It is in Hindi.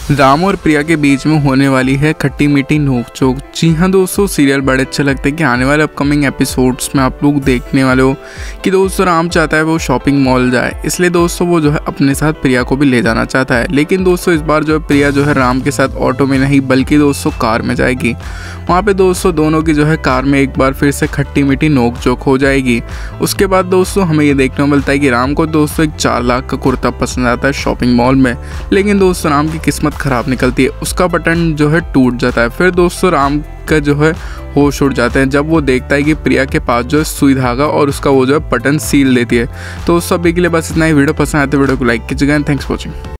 राम और प्रिया के बीच में होने वाली है खट्टी मीठी नोकझोंक। जी हाँ दोस्तों, सीरियल बड़े अच्छे लगते हैं कि आने वाले अपकमिंग एपिसोड्स में आप लोग देखने वाले हो कि दोस्तों राम चाहता है वो शॉपिंग मॉल जाए, इसलिए दोस्तों वो जो है अपने साथ प्रिया को भी ले जाना चाहता है। लेकिन दोस्तों इस बार जो है प्रिया जो है राम के साथ ऑटो में नहीं बल्कि दोस्तों कार में जाएगी। वहाँ पे दोस्तों दोनों की जो है कार में एक बार फिर से खट्टी मीठी नोकझोंक हो जाएगी। उसके बाद दोस्तों हमें ये देखने को मिलता है कि राम को दोस्तों एक 4 लाख का कुर्ता पसंद आता है शॉपिंग मॉल में, लेकिन दोस्तों राम की किस्मत खराब निकलती है, उसका बटन जो है टूट जाता है। फिर दोस्तों राम का जो है होश उड़ जाते हैं जब वो देखता है कि प्रिया के पास जो है सुई धागा और उसका वो जो है बटन सील देती है। तो उस सभी के लिए बस इतना ही। वीडियो पसंद आए तो वीडियो को लाइक कीजिएगा। Thanks for watching.